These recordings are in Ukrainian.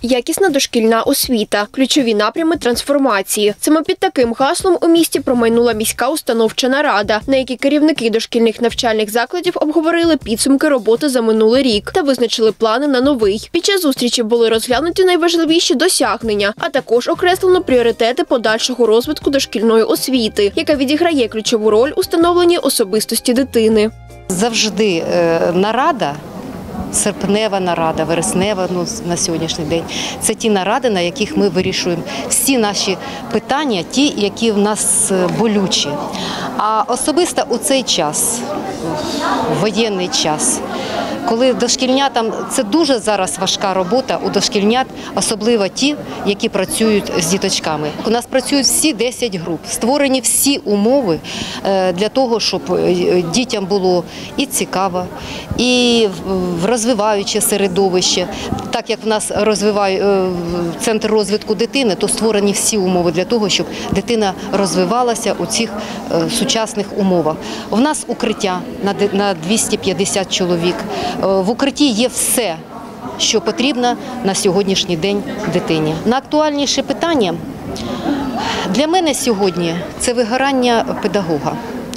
Якісна дошкільна освіта – ключові напрями трансформації. Саме під таким гаслом у місті промайнула міська установча нарада, на якій керівники дошкільних навчальних закладів обговорили підсумки роботи за минулий рік та визначили плани на новий. Під час зустрічі були розглянуті найважливіші досягнення, а також окреслено пріоритети подальшого розвитку дошкільної освіти, яка відіграє ключову роль у становленні особистості дитини. Завжди нарада, серпнева нарада, вереснева на сьогоднішній день – це ті наради, на яких ми вирішуємо всі наші питання, ті, які в нас болючі. А особисто у цей час, воєнний час, коли дошкільнятам, це дуже зараз важка робота у дошкільнят, особливо ті, які працюють з діточками. У нас працюють всі 10 груп, створені всі умови для того, щоб дітям було і цікаво, і розвиваюче середовище. Так як в нас розвиває центр розвитку дитини, то створені всі умови для того, щоб дитина розвивалася у цих сучасних умовах. У нас укриття на 250 чоловік. В укритті є все, що потрібно на сьогоднішній день дитині. Найактуальніше питання для мене сьогодні – це вигорання педагога.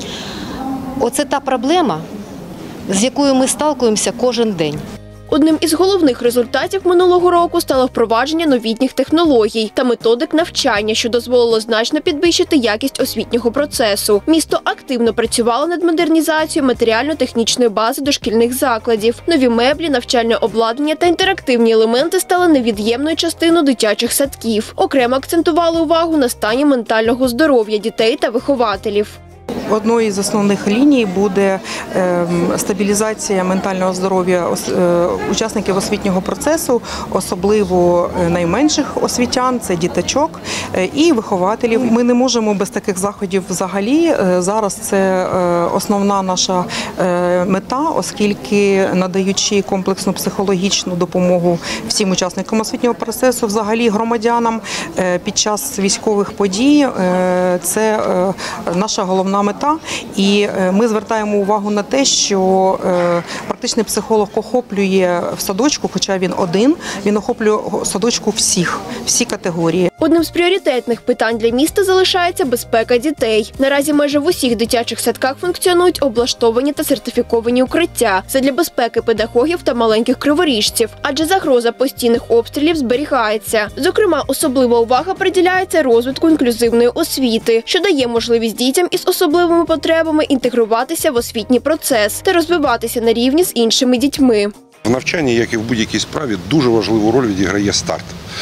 Оце та проблема, з якою ми сталкуємося кожен день. Одним із головних результатів минулого року стало впровадження новітніх технологій та методик навчання, що дозволило значно підвищити якість освітнього процесу. Місто активно працювало над модернізацією матеріально-технічної бази дошкільних закладів. Нові меблі, навчальне обладнання та інтерактивні елементи стали невід'ємною частиною дитячих садків. Окремо акцентували увагу на стані ментального здоров'я дітей та вихователів. Одною з основних ліній буде стабілізація ментального здоров'я учасників освітнього процесу, особливо найменших освітян, це діточок і вихователів. Ми не можемо без таких заходів взагалі. Зараз це основна наша мета, оскільки надаючи комплексну психологічну допомогу всім учасникам освітнього процесу, взагалі громадянам під час військових подій, це наша головна мета. І ми звертаємо увагу на те, що практичний психолог охоплює в садочку, хоча він один, він охоплює в садочку всі категорії. Одним з пріоритетних питань для міста залишається безпека дітей. Наразі майже в усіх дитячих садках функціонують облаштовані та сертифіковані укриття задля безпеки педагогів та маленьких криворіжців, адже загроза постійних обстрілів зберігається. Зокрема, особлива увага приділяється розвитку інклюзивної освіти, що дає можливість дітям із особливими потребами інтегруватися в освітній процес та розвиватися на рівні з іншими дітьми. В навчанні, як і в будь-якій справі, дуже важливу роль відіграє старт.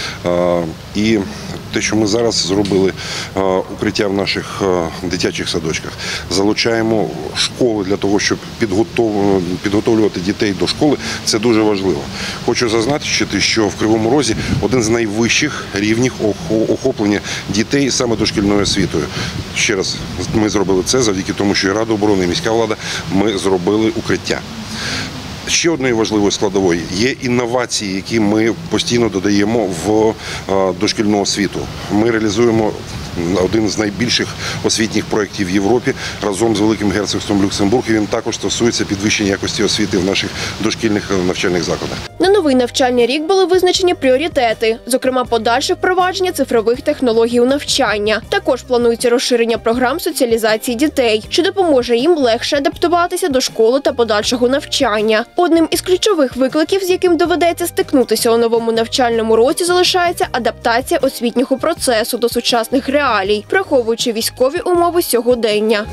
І те, що ми зараз зробили укриття в наших дитячих садочках, залучаємо школи для того, щоб підготовлювати дітей до школи, це дуже важливо. Хочу зазначити, що в Кривому Розі один з найвищих рівнів охоплення дітей саме дошкільною освітою. Ще раз, ми зробили це завдяки тому, що і Рада оборони, і міська влада, ми зробили укриття. Ще одною важливою складовою є інновації, які ми постійно додаємо в дошкільну освіту. Ми реалізуємо один з найбільших освітніх проєктів в Європі разом з Великим Герцогством Люксембург. І він також стосується підвищення якості освіти в наших дошкільних навчальних закладах. На новий навчальний рік були визначені пріоритети, зокрема подальше впровадження цифрових технологій у навчання. Також планується розширення програм соціалізації дітей, що допоможе їм легше адаптуватися до школи та подальшого навчання. Одним із ключових викликів, з яким доведеться стикнутися у новому навчальному році, залишається адаптація освітнього процесу до сучасних реалій, враховуючи військові умови сьогодення.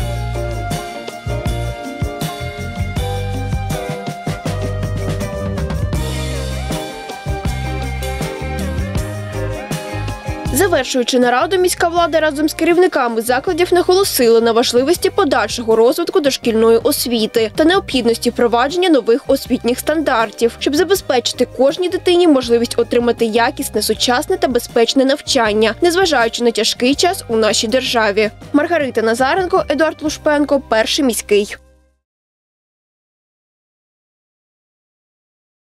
Завершуючи нараду, міська влада разом з керівниками закладів наголосила на важливості подальшого розвитку дошкільної освіти та необхідності впровадження нових освітніх стандартів, щоб забезпечити кожній дитині можливість отримати якісне, сучасне та безпечне навчання, незважаючи на тяжкий час у нашій державі. Маргарита Назаренко, Едуард Лушпенко, Перший міський.